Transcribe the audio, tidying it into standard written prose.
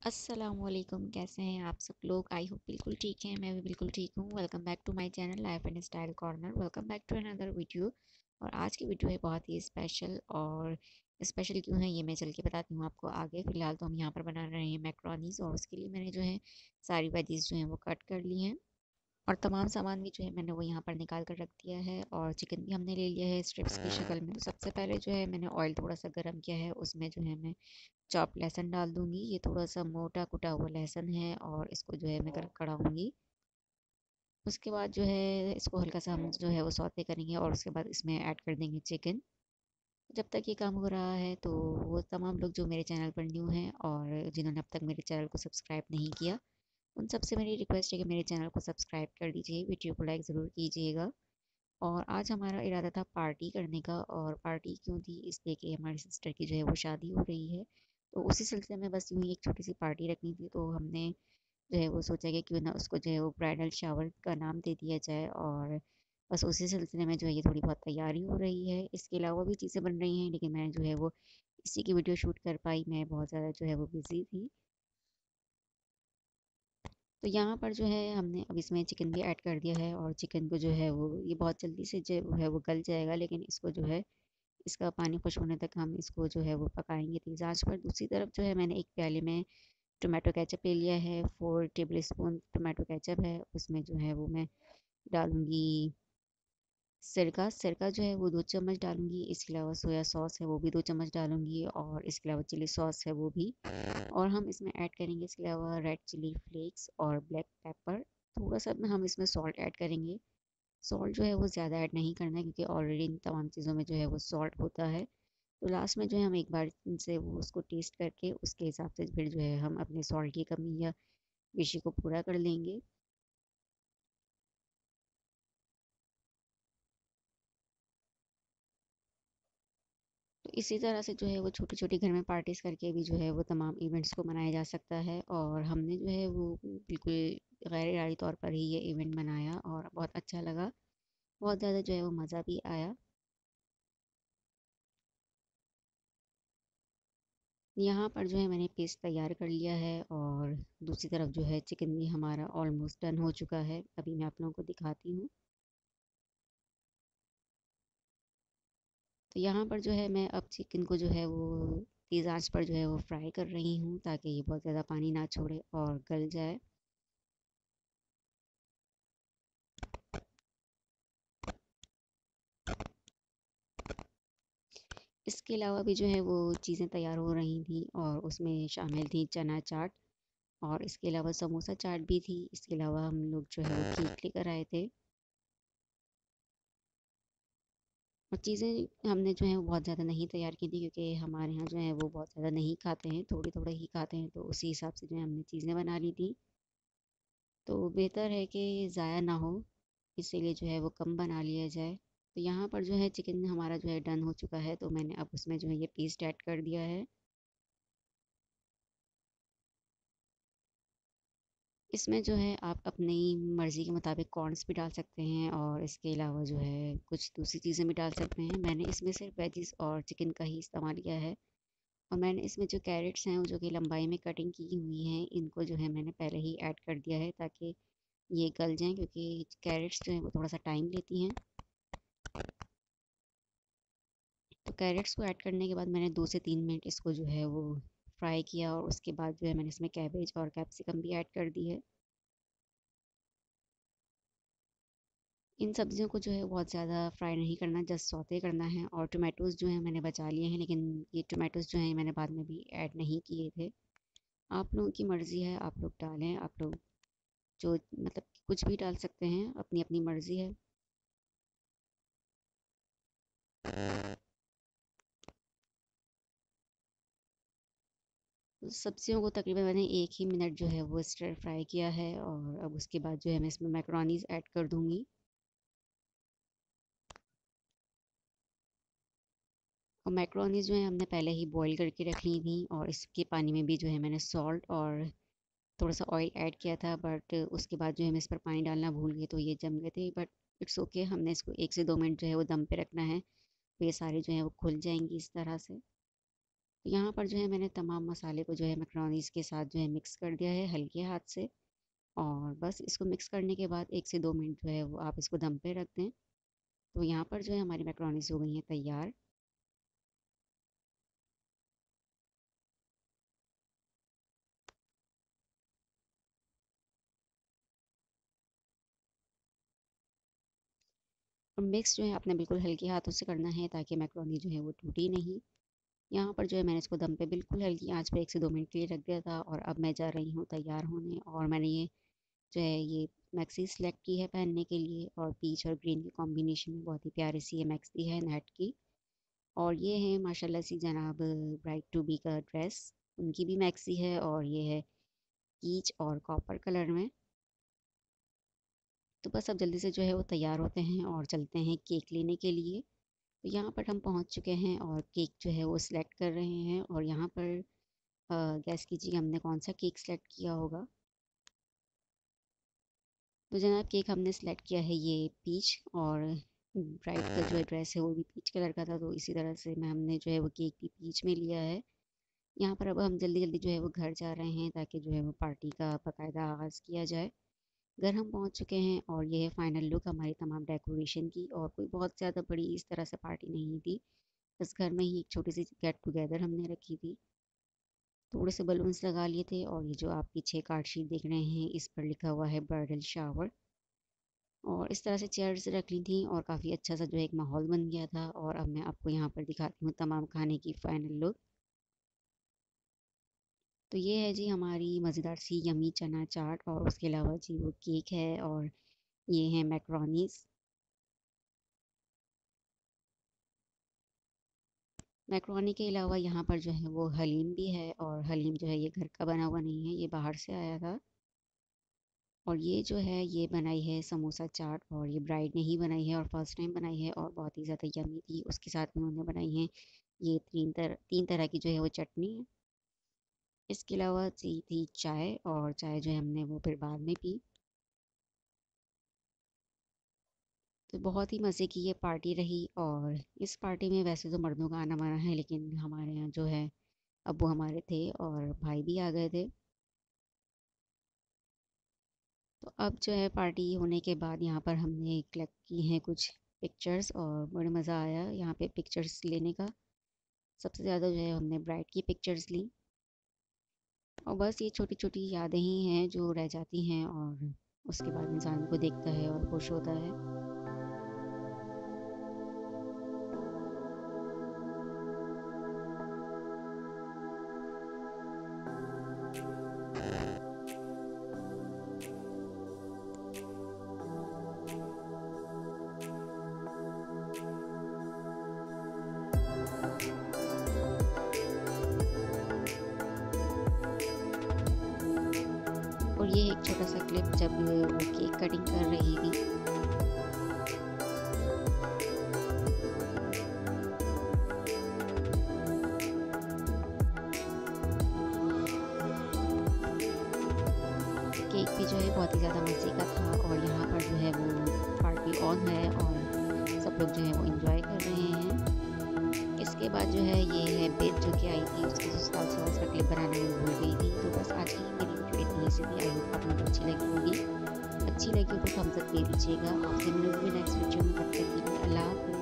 अस्सलामुअलैकुम। कैसे हैं आप सब लोग? आई होप बिल्कुल ठीक हैं। मैं भी बिल्कुल ठीक हूँ। Welcome back to my channel life and style corner. Welcome back to another video. और आज की वीडियो है बहुत ही स्पेशल। और स्पेशल क्यों है ये मैं चल के बताती हूँ आपको आगे। फ़िलहाल तो हम यहाँ पर बना रहे हैं मैक्रोनीज़, और उसके लिए मैंने जो है सारी वेजीज़ जो हैं वो कट कर ली हैं। और तमाम सामान भी जो है मैंने वो यहाँ पर निकाल कर रख दिया है। और चिकन भी हमने ले लिया है स्ट्रिप्स की शक्ल में। तो सबसे पहले जो है मैंने ऑयल थोड़ा सा गर्म किया है, उसमें जो है मैं चॉप लहसुन डाल दूंगी। ये थोड़ा सा मोटा कुटा हुआ लहसुन है और इसको जो है मैं कढ़ाऊंगी। उसके बाद जो है इसको हल्का सा हम जो है वो सौते करेंगे, और उसके बाद इसमें ऐड कर देंगे चिकन। जब तक ये काम हो रहा है तो वो तमाम लोग जो मेरे चैनल पर न्यू हैं और जिन्होंने अब तक मेरे चैनल को सब्सक्राइब नहीं किया, उन सबसे मेरी रिक्वेस्ट है कि मेरे चैनल को सब्सक्राइब कर दीजिए, वीडियो को लाइक ज़रूर कीजिएगा। और आज हमारा इरादा था पार्टी करने का। और पार्टी क्यों थी? इसलिए कि हमारी सिस्टर की जो है वो शादी हो रही है। तो उसी सिलसिले में बस यूँ ही एक छोटी सी पार्टी रखनी थी। तो हमने जो है वो सोचा कि क्यों ना उसको जो है वो ब्राइडल शावर का नाम दे दिया जाए। और बस उसी सिलसिले में जो है ये थोड़ी बहुत तैयारी हो रही है। इसके अलावा भी चीज़ें बन रही हैं, लेकिन मैं जो है वो इसी की वीडियो शूट कर पाई। मैं बहुत ज़्यादा जो है वो बिज़ी थी। तो यहाँ पर जो है हमने अब इसमें चिकन भी ऐड कर दिया है। और चिकन को जो है वो ये बहुत जल्दी से जो है वो गल जाएगा, लेकिन इसको जो है इसका पानी खुश्क होने तक हम इसको जो है वो पकाएंगे तेज़ आंच पर। दूसरी तरफ जो है मैंने एक प्याले में टोमेटो केचप ले लिया है। 4 टेबल स्पून टोमेटो केचप है। उसमें जो है वो मैं डालूंगी सिरका। सिरका जो है वो 2 चम्मच डालूंगी। इसके अलावा सोया सॉस है वो भी 2 चम्मच डालूंगी। और इसके अलावा चिली सॉस है वो भी। और हम इसमें ऐड करेंगे इसके अलावा रेड चिली फ्लेक्स और ब्लैक पेपर। थोड़ा सा हम इसमें सॉल्ट ऐड करेंगे। सॉल्ट जो है वो ज़्यादा ऐड नहीं करना है, क्योंकि ऑलरेडी इन तमाम चीज़ों में जो है वो सॉल्ट होता है। तो लास्ट में जो है हम एक बार से वो उसको टेस्ट करके उसके हिसाब से फिर जो है हम अपने सॉल्ट की कमी या विशे को पूरा कर लेंगे। तो इसी तरह से जो है वो छोटी छोटी घर में पार्टीज करके भी जो है वो तमाम इवेंट्स को मनाया जा सकता है। और हमने जो है वो बिल्कुल गैर इरादी तौर पर ही ये इवेंट मनाया और बहुत अच्छा लगा। बहुत ज़्यादा जो है वो मज़ा भी आया। यहाँ पर जो है मैंने पेस्ट तैयार कर लिया है। और दूसरी तरफ जो है चिकन भी हमारा ऑलमोस्ट डन हो चुका है। अभी मैं आप लोगों को दिखाती हूँ। तो यहाँ पर जो है मैं अब चिकन को जो है वो तेज़ आंच पर जो है वो फ्राई कर रही हूँ, ताकि ये बहुत ज़्यादा पानी ना छोड़े और गल जाए। इसके अलावा भी जो है वो चीज़ें तैयार हो रही थी, और उसमें शामिल थी चना चाट। और इसके अलावा समोसा चाट भी थी। इसके अलावा हम लोग जो है वो केक लेकर आए थे। और चीज़ें हमने जो है वो बहुत ज़्यादा नहीं तैयार की थी, क्योंकि हमारे यहाँ जो है वो बहुत ज़्यादा नहीं खाते हैं, थोड़ी थोड़ा ही खाते हैं। तो उसी हिसाब से जो है हमने चीज़ें बना ली थी। तो बेहतर है कि ज़ाया ना हो, इसीलिए जो है वो कम बना लिया जाए। तो यहाँ पर जो है चिकन हमारा जो है डन हो चुका है। तो मैंने अब उसमें जो है ये पेस्ट ऐड कर दिया है। इसमें जो है आप अपनी मर्ज़ी के मुताबिक कॉर्न्स भी डाल सकते हैं, और इसके अलावा जो है कुछ दूसरी चीज़ें भी डाल सकते हैं। मैंने इसमें सिर्फ वेजिस और चिकन का ही इस्तेमाल किया है। और मैंने इसमें जो कैरेट्स हैं वो जो कि लंबाई में कटिंग की हुई हैं, इनको जो है मैंने पहले ही ऐड कर दिया है, ताकि ये गल जाएँ, क्योंकि कैरेट्स जो हैं वो थोड़ा सा टाइम लेती हैं। तो कैरेट्स को ऐड करने के बाद मैंने 2 से 3 मिनट इसको जो है वो फ्राई किया। और उसके बाद जो है मैंने इसमें कैबेज और कैप्सिकम भी ऐड कर दी है। इन सब्जियों को जो है बहुत ज़्यादा फ्राई नहीं करना, जस्ट सौते करना है। और टोमेटोज़ जो हैं मैंने बचा लिए हैं, लेकिन ये टोमेटोज़ जो हैं मैंने बाद में भी ऐड नहीं किए थे। आप लोगों की मर्ज़ी है, आप लोग डालें। आप लोग जो मतलब कुछ भी डाल सकते हैं, अपनी अपनी मर्ज़ी है। सब्जियों को तकरीबन मैंने 1 ही मिनट जो है वो स्टर फ्राई किया है। और अब उसके बाद जो है मैं इसमें मैक्रोनीज़ ऐड कर दूँगी। और मैक्रोनीज़ जो है हमने पहले ही बॉईल करके रख ली थी। और इसके पानी में भी जो है मैंने सॉल्ट और थोड़ा सा ऑयल ऐड किया था। बट उसके बाद जो है हम इस पर पानी डालना भूल गए, तो ये जम गए थे। बट इट्स ओके, हमने इसको 1 से 2 मिनट जो है वो दम पे रखना है। तो ये सारे जो है वो खुल जाएंगी इस तरह से। तो यहाँ पर जो है मैंने तमाम मसाले को जो है मैक्रोनीस के साथ जो है मिक्स कर दिया है हल्के हाथ से। और बस इसको मिक्स करने के बाद 1 से 2 मिनट जो है वो आप इसको दम पे रख दें। तो यहाँ पर जो है हमारी मैक्रोनीस हो गई हैं तैयार। और मिक्स जो है आपने बिल्कुल हल्के हाथों से करना है ताकि मैक्रोनी जो है वो टूटी नहीं। यहाँ पर जो है मैंने इसको दम पे बिल्कुल हल्की आंच पे 1 से 2 मिनट के लिए रख दिया था। और अब मैं जा रही हूँ तैयार होने। और मैंने ये जो है ये मैक्सी सेलेक्ट की है पहनने के लिए। और पीच और ग्रीन के कॉम्बिनेशन में बहुत ही प्यारी सी ये मैक्सी है नेट की। और ये है माशाल्लाह सी जनाब ब्राइड टू बी का ड्रेस। उनकी भी मैक्सी है और ये है पीच और कॉपर कलर में। तो बस अब जल्दी से जो है वो तैयार होते हैं और चलते हैं केक लेने के लिए। तो यहाँ पर हम पहुँच चुके हैं और केक जो है वो सिलेक्ट कर रहे हैं। और यहाँ पर गैस कीजिए हमने कौन सा केक सिलेक्ट किया होगा। तो जनाब केक हमने सेलेक्ट किया है ये पीच। और ब्राइड का जो है ड्रेस है वो भी पीच कलर का था, तो इसी तरह से मैं हमने जो है वो केक भी पीच में लिया है। यहाँ पर अब हम जल्दी जल्दी जो है वो घर जा रहे हैं ताकि जो है वो पार्टी का बाकायदा आगाज़ किया जाए। घर हम पहुँच चुके हैं और ये है फाइनल लुक हमारी तमाम डेकोरेशन की। और कोई बहुत ज़्यादा बड़ी इस तरह से पार्टी नहीं थी, बस घर में ही एक छोटी सी गेट टुगेदर हमने रखी थी। थोड़े से बलून्स लगा लिए थे और ये जो आप पीछे कार्ड शीट देख रहे हैं इस पर लिखा हुआ है ब्राइडल शावर। और इस तरह से चेयर्स रख ली थी और काफ़ी अच्छा सा जो है एक माहौल बन गया था। और अब मैं आपको यहाँ पर दिखाती हूँ तमाम खाने की फ़ाइनल लुक। तो ये है जी हमारी मज़ेदार सी यमी चना चाट। और उसके अलावा जी वो केक है और ये हैं मैक्रोनीस। मैक्रोनी के अलावा यहाँ पर जो है वो हलीम भी है। और हलीम जो है ये घर का बना हुआ नहीं है, ये बाहर से आया था। और ये जो है ये बनाई है समोसा चाट और ये ब्राइड ने ही बनाई है और फर्स्ट टाइम बनाई है और बहुत ही ज़्यादा यमी थी। उसके साथ में उन्होंने बनाई है ये तीन तरह की जो है वो चटनी है। इसके अलावा थी चाय। और चाय जो है हमने वो फिर बाद में पी। तो बहुत ही मज़े की ये पार्टी रही। और इस पार्टी में वैसे तो मर्दों का आना मना है, लेकिन हमारे यहाँ जो है अब्बू हमारे थे और भाई भी आ गए थे। तो अब जो है पार्टी होने के बाद यहाँ पर हमने क्लिक की हैं कुछ पिक्चर्स और बड़ा मज़ा आया यहाँ पे पिक्चर्स लेने का। सबसे ज़्यादा जो है हमने ब्राइड की पिक्चर्स ली। और बस ये छोटी छोटी यादें ही हैं जो रह जाती हैं और उसके बाद इंसान को देखता है और खुश होता है। और ये एक छोटा सा क्लिप जब वो केक कटिंग कर रही थी। केक भी जो है बहुत ही ज़्यादा मज़े का था। और यहाँ पर जो है वो पार्टी ऑन है और सब लोग जो है वो इंजॉय कर रहे हैं। इसके बाद जो है ये है बेद जो कि आई थी, उसके ससुराल से उसका क्लिप बनाने में भूल गई थी। तो बस आज की मेरी वीडियो इतनी सी थी। आई होप आपको अच्छी लगी होगी। अच्छी लगी तो थम्स अप दे दीजिएगा। आपसे मिलूंगी नेक्स्ट वीडियो में, तब तक के लिए अल्लाह हाफ़िज़।